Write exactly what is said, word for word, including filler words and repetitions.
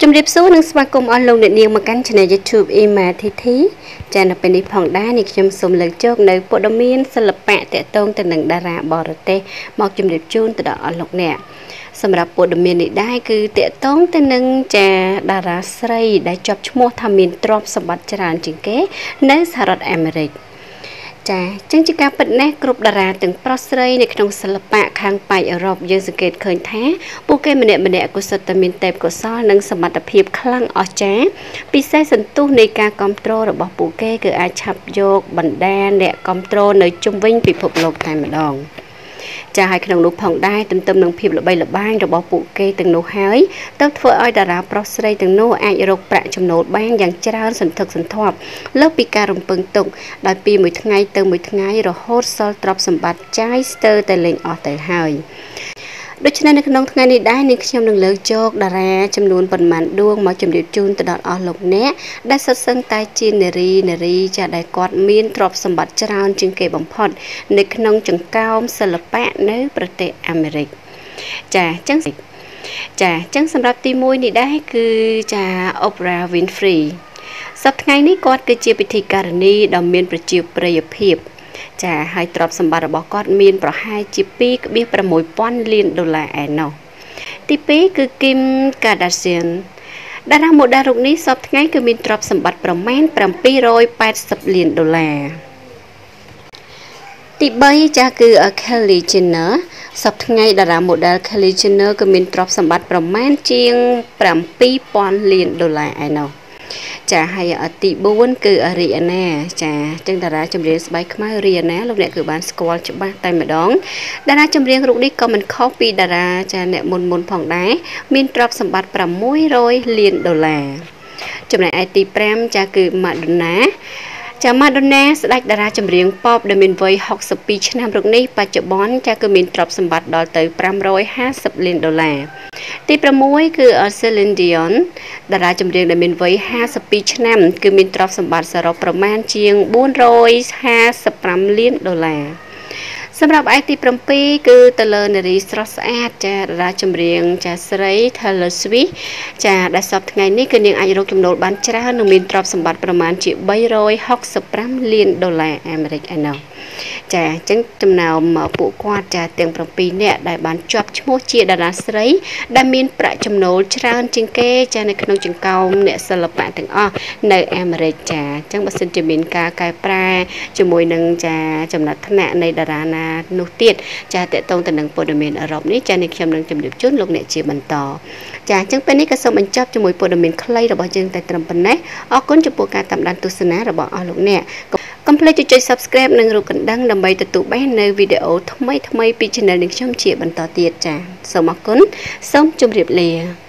ជំរាបសួរនិងស្វាគមន៍អស់លោកអ្នកនាងមកកាន់ Channel YouTube អេម៉ាធីធីចា៎នៅពេលនេះផងដែរនេះខ្ញុំសូមលើកយកនៅព័ត៌មានសិល្បៈតាក់ទងទៅនឹងតារាបរទេសមកជម្រាបជូនទៅដល់អស់លោកអ្នកសម្រាប់ព័ត៌មាននេះដែរគឺតាក់ទងទៅនឹងចាតារាស្រីដែលជាប់ឈ្មោះថាមានទ្រព្យសម្បត្តិច្រើនជាងគេនៅសហរដ្ឋអាមេរិកចាចឹងជាការពិតណាស់គ្រប់តារាទាំងប្រុសស្រីនៅក្នុងសិល្បៈខាងប៉ែកអឺរ៉ុបយើងសង្កេតឃើញថាពួកគេម្នាក់ម្នាក់ក៏សុទ្ធតែមានទេពកោសល្យនិងសមត្ថភាពខ្លាំងអស្ចារ្យពិសេសសន្ទុះនៃការគ្រប់គ្រងរបស់ពួកគេគឺអាចឆាប់យកបណ្ដាអ្នកគ្រប់គ្រងនៅជុំវិញពិភពលោកតែម្ដងចាហើយក្នុងនោះផងដែរទន្ទឹមនឹងភាពល្បីល្បាញរបស់ពួកគេទាំងនោះហើយទៅធ្វើឲ្យតារាប្រុសស្រីទាំងនោះអាចរកប្រាក់ចំណូលបានយ៉ាងច្រើនសន្ធឹកសន្ធាប់លើសពីការរំពឹងទុកដោយពីមួយថ្ងៃទៅមួយថ្ងៃរហូតសល់ទ្រព្យសម្បត្តិចាយស្ទើរតែលេងអស់ទៅហើយដូច្នេះនៅក្នុងថ្ងៃនេះដែរនាងខ្ញុំនឹងលើកយកតារាចំនួនប៉ុន្មានដួងមកជម្រាបជូនទៅដល់អស់លោកអ្នកដែលសុទ្ធសឹងតែជានារីនារីចាដែលគាត់មានទ្រព្យសម្បត្តិច្រើនជាងគេបំផុតនៅក្នុងចង្កោមសិល្បៈនៅប្រទេសអាមេរិកចាអញ្ចឹងចាអញ្ចឹងសម្រាប់ទីមួយនេះដែរគឺចា Oprah Winfrey សប្តាហ៍ថ្ងៃនេះគាត់គឺជាពិធីការនីដ៏មានប្រជាប្រិយភាពចាហើយទ្រព្យសម្បត្តិរបស់គាត់មានប្រហែលជា ពីរពាន់លានដុល្លារឯណោះទីពីរគឺ Kim Kardashian តារាម៉ូដែលរូបនេះសប្តាហ៍ថ្ងៃគឺមានទ្រព្យសម្បត្តិប្រមាណ bảy trăm tám mươiលានដុល្លារទីបីចាគឺ Kylie Jenner សប្តាហ៍ថ្ងៃតារាម៉ូដែល Kylie Jenner គឺមានទ្រព្យសម្បត្តិប្រមាណជាង bảy nghìnលានដុល្លារឯណោះចាហើយទីបួនគឺ Rihanna ចាចឹងតារាចម្រៀងស្បែកខ្មៅ Rihanna លោកអ្នកគឺបានស្គាល់ច្បាស់តែម្ដងតារាចម្រៀងរូបនេះក៏មិនខុសពីតារាចាអ្នកមុនមុនផងដែរមានទ្រព្យសម្បត្តិ sáu trămលានដុល្លារចំណែកឯទីប្រាំចាគឺ Madonna ចា Madonna ស្ដេចតារាចម្រៀងប៉ុបដែលមានវ័យ หกสิบสอง ឆ្នាំរូបនេះបច្ចុប្បន្នចាគឺមានទ្រព្យសម្បត្តិដល់ទៅ ប្រាំរយห้าสิบលានដុល្លារទីប្រាំមួយគឺ Celine Dion តារាចម្រៀងដែលមានវ័យ ห้าสิบสอง ឆ្នាំគឺមានទ្រព្យសម្បត្តិសរុបប្រមាណជាង bốn trămห้าสิบห้าលានដុល្លារសម្រាប់ឯទីប្រាំពីរគឺទៅលើនារីស្រស់ស្អាតចាតារាចម្រៀងចាស្រី Taylor Swift ចាដែលសប្តាហ៍ថ្ងៃនេះគឺនាងអាចរកចំណូលបានច្រើននិងមានទ្រព្យសម្បត្តិប្រមាណជា ba trăm sáu mươi lămលានដុល្លារអាមេរិកឯណោះចាអញ្ចឹងចំណោមពួកគាត់ចាទាំងប្រាំពីរនាក់ដែលបានជាប់ឈ្មោះជាតារាស្រីដែលមានប្រាក់ចំណូលច្រើនជាងគេចានៅក្នុងចង្កោមអ្នកសិល្បៈទាំងអស់នៅអាមេរិកចាអញ្ចឹងបើសិនជាមានការកែប្រែជាមួយនឹងចាចំណាត់ថ្នាក់នៃតារាណានោះទៀតចាតកតងទៅនឹងព័ត៌មានអឺរ៉ុបនេះចានេះខ្ញុំនឹងជម្រាបជូនលោកអ្នកជាបន្តចាអញ្ចឹងពេលនេះក៏សូមបញ្ចប់ជាមួយព័ត៌មានខ្លីរបស់យើងតែត្រឹមប៉ុណ្ណេះអរគុណចំពោះការតាមដានទស្សនារបស់អស់លោកអ្នកកុំភ្លេចចុច Subscribe និងរូបកណ្ដឹងដើម្បីទទួលបាននូវវីដេអូថ្មីៗពី Channel នេះខ្ញុំជាបន្តទៀតចាសូមអរគុណសូមជម្រាបលា